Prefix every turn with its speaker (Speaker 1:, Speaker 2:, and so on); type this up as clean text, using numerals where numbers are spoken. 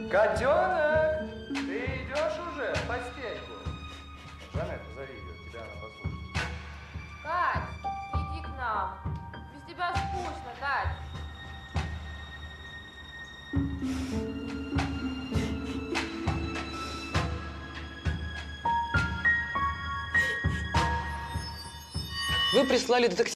Speaker 1: Котенок, ты идешь уже в постельку? Жанетта, зови ее, тебя она послушает.
Speaker 2: Кать, иди к нам. Без тебя скучно, Кать.
Speaker 3: Вы прислали детектива.